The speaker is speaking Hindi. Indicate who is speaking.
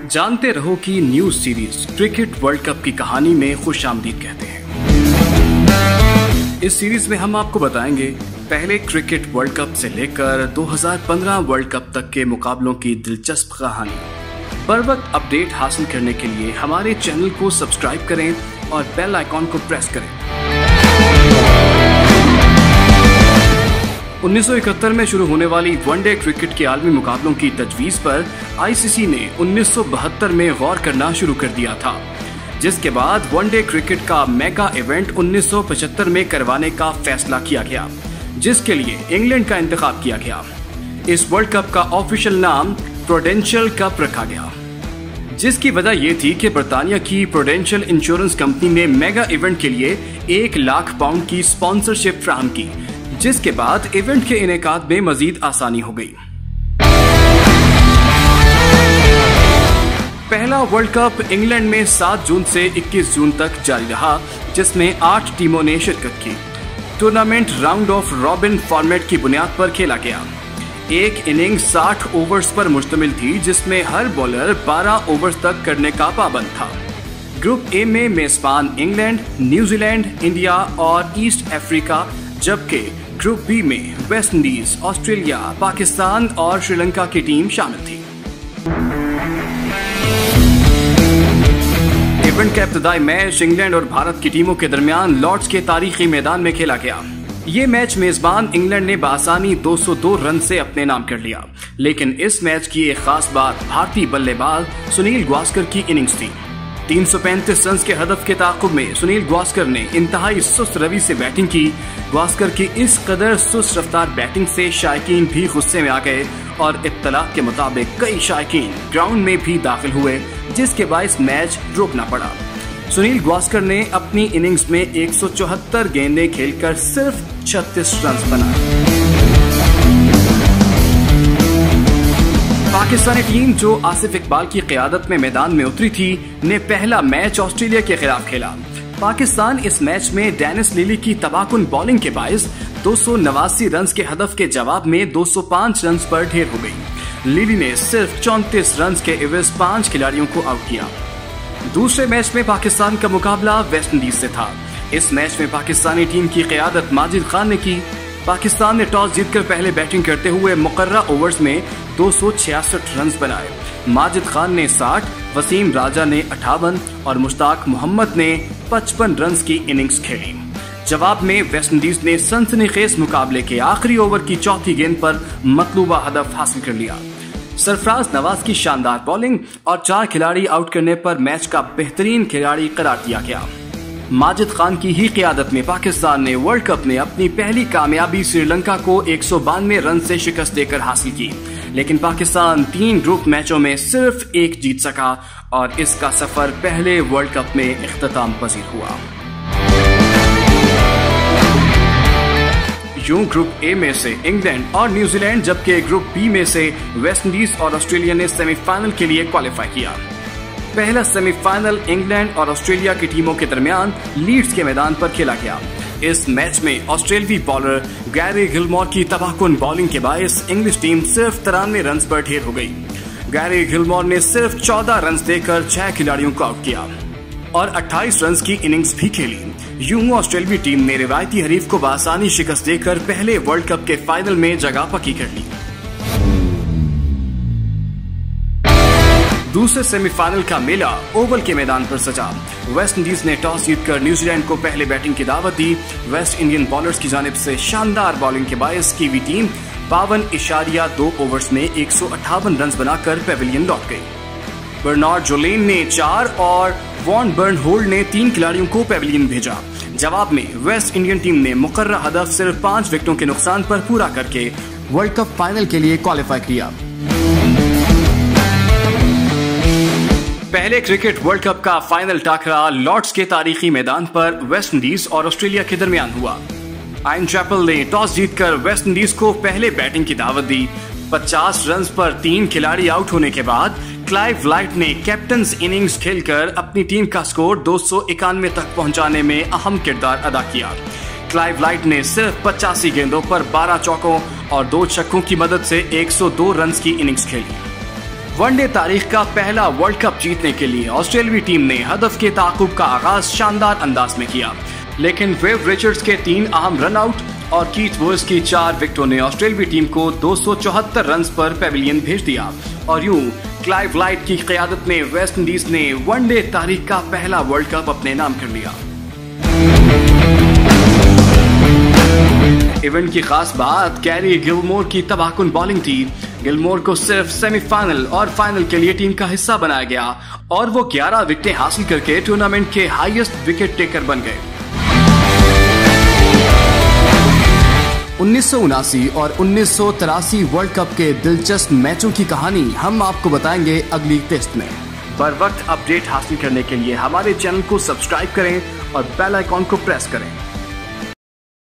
Speaker 1: जानते रहो की news series cricket world cup की कहानी में खुशामदीद कहते हैं। इस सीरीज में हम आपको बताएंगे पहले क्रिकेट वर्ल्ड कप से लेकर 2015 वर्ल्ड कप तक के मुकाबलों की दिलचस्प कहानी। बर वक्त अपडेट हासिल करने के लिए हमारे चैनल को सब्सक्राइब करें और बेल आइकॉन को प्रेस करें। 1971 में शुरू होने वाली वनडे क्रिकेट के आलमी मुकाबलों की तजवीज पर आईसीसी ने 1972 में गौर करना शुरू कर दिया था, जिसके बाद वनडे क्रिकेट का मेगा इवेंट 1975 में करवाने का फैसला किया गया, जिसके लिए इंग्लैंड का इंतखाब किया गया। इस वर्ल्ड कप का ऑफिशियल नाम प्रूडेंशियल कप रखा गया, जिसकी वजह यह थी कि बरतानिया की प्रूडेंशियल इंश्योरेंस कंपनी ने मेगा इवेंट के लिए 1 लाख पाउंड की स्पॉन्सरशिप फ्राहम की, जिसके बाद इवेंट के इनेकाद में मजीद आसानी हो गई। पहला वर्ल्ड कप इंग्लैंड में 7 जून से 21 जून तक जारी रहा, जिसमें 8 टीमों ने शिरकत की। Tournament round of robin format की बुनियाद पर खेला गया। एक इनिंग्स 60 ओवर्स पर मुश्तमिल थी, जिसमें हर बॉलर 12 ओवर्स तक करने का पाबंद था। ग्रुप ए में मेजबान इंग्लैंड, न्यूजीलैंड, इंडिया और ईस्ट अफ्रीका, जबकि ग्रुप बी में वेस्ट इंडीज, ऑस्ट्रेलिया, पाकिस्तान और श्रीलंका की टीम शामिल थी। इवेंट का इब्तिदाई मैच इंग्लैंड और भारत की टीमों के दरमियान लॉर्ड्स के तारीखी मैदान में खेला गया। ये मैच मेजबान इंग्लैंड ने बासानी 202 रन से अपने नाम कर लिया, लेकिन इस मैच की एक खास बात भारतीय बल्लेबाज सुनील गावस्कर की इनिंग्स थी। 335 रन के हदफ के ताक़ुब में सुनील गावस्कर ने इंतहाई सुस्त रवि से बैटिंग की। गावस्कर की इस कदर सुस्त रफ्तार बैटिंग से शायकीन भी गुस्से में आ गए और इत्तलाअ के मुताबिक कई शायकीन ग्राउंड में भी दाखिल हुए, जिसके बायस मैच रोकना पड़ा। सुनील गावस्कर ने अपनी इनिंग्स में 174 गेंदें खेलकर सिर्फ 36 रन बनाए। पाकिस्तानी टीम, जो आसिफ इकबाल की क़यादत में मैदान में उतरी थी, ने पहला मैच ऑस्ट्रेलिया के खिलाफ खेला। पाकिस्तान इस मैच में डेनिस लिली की तबाहकुन बॉलिंग के बायस 289 रन के हदफ के जवाब में 205 रन पर ढेर हो गई। लिली ने सिर्फ 34 रन के एवज 5 खिलाड़ियों को आउट किया। दूसरे मैच में पाकिस्तान का मुकाबला वेस्ट इंडीज से था। इस मैच में पाकिस्तानी टीम की क़यादत माजिद खान ने की। पाकिस्तान ने टॉस जीतकर पहले बैटिंग करते हुए मुकर्रा ओवर्स में 266 रन बनाए। माजिद खान ने 60, वसीम राजा ने 58 और मुश्ताक मोहम्मद ने 55 रन की इनिंग्स खेली। जवाब में वेस्ट इंडीज ने सनसनीखेज मुकाबले के आखिरी ओवर की चौथी गेंद पर मतलूबा हदफ हासिल कर लिया। सरफराज नवाज की शानदार बॉलिंग और 4 खिलाड़ी आउट करने पर मैच का बेहतरीन खिलाड़ी करार दिया गया। माजिद खान की ही क़यादत में पाकिस्तान ने वर्ल्ड कप में अपनी पहली कामयाबी श्रीलंका को 192 रन से शिकस्त देकर हासिल की, लेकिन पाकिस्तान 3 ग्रुप मैचों में सिर्फ 1 जीत सका और इसका सफर पहले वर्ल्ड कप में इख्तिताम पजीर हुआ। यूं ग्रुप ए में से इंग्लैंड और न्यूजीलैंड, जबकि ग्रुप बी में से वेस्ट इंडीज और ऑस्ट्रेलिया ने सेमीफाइनल के लिए क्वालिफाई किया। पहला सेमीफाइनल इंग्लैंड और ऑस्ट्रेलिया की टीमों के दरमियान लीड्स के मैदान पर खेला गया। इस मैच में ऑस्ट्रेलियाई बॉलर गैरी गिलमोर की तबाहकुन बॉलिंग के बायस इंग्लिश टीम सिर्फ 93 रन पर ढेर हो गई। गैरी गिलमोर ने सिर्फ 14 रन देकर 6 खिलाड़ियों को आउट किया और 28 रन की इनिंग्स भी खेली। यूं ऑस्ट्रेलियाई टीम ने रिवायती हरीफ को बासानी शिकस्त देकर पहले वर्ल्ड कप के फाइनल में जगह पक्की कर ली। दूसरे सेमीफाइनल का मेला ओवल के मैदान पर सजा। वेस्ट इंडीज ने टॉस जीतकर न्यूजीलैंड को पहले बैटिंग की दावत दी। वेस्ट इंडियन बॉलर्स की जानिब से शानदार बॉलिंग के बायस कीवी टीम 52.2 ओवर्स में 158 रन बनाकर पेविलियन लौट गई। बर्नार्ड जोलेन ने 4 और वॉन बर्नहोल्ड ने 3 खिलाड़ियों को पेविलियन भेजा। जवाब में वेस्ट इंडियन टीम ने मुकर्रा हदफ सिर्फ 5 विकेटों के नुकसान पर पूरा करके वर्ल्ड कप फाइनल के लिए क्वालिफाई किया। पहले क्रिकेट वर्ल्ड कप का फाइनल टाकरा लॉर्ड्स के तारीखी मैदान पर वेस्ट इंडीज और ऑस्ट्रेलिया के दरमियान हुआ। आइन चैपल ने टॉस जीतकर वेस्ट इंडीज को पहले बैटिंग की दावत दी। 50 रन पर 3 खिलाड़ी आउट होने के बाद क्लाइव लाइट ने कैप्टन्स इनिंग्स खेलकर अपनी टीम का स्कोर 291 तक पहुंचाने में अहम किरदार अदा किया। क्लाइव लाइट ने सिर्फ 85 गेंदों पर 12 चौकों और 2 छक्कों की मदद से 102 रन की इनिंग्स खेली। वनडे तारीख का पहला वर्ल्ड कप जीतने के लिए ऑस्ट्रेलियाई टीम ने हदफ के ताकुब का आगाज शानदार अंदाज में किया, लेकिन रिचर्ड्स के 3 अहम रन आउट और कीथ वुड्स की 4 विकेटों ने ऑस्ट्रेलियाई टीम को 274 रन पर पेविलियन भेज दिया और यूं क्लाइव लाइट की क़यादत में वेस्ट इंडीज ने वनडे तारीख का पहला वर्ल्ड कप अपने नाम कर लिया। इवेंट की खास बात कैरी गिलमोर की तबाहकुन बॉलिंग थी। गिलमोर को सिर्फ सेमीफाइनल और फाइनल के लिए टीम का हिस्सा बनाया गया और वो 11 विकेटें हासिल करके टूर्नामेंट के हाईएस्ट विकेट टेकर बन गए। 1979 और 1983 वर्ल्ड कप के दिलचस्प मैचों की कहानी हम आपको बताएंगे अगली टेस्ट में। बर वक्त अपडेट हासिल करने के लिए हमारे चैनल को सब्सक्राइब करें और बेल आइकॉन को प्रेस करें।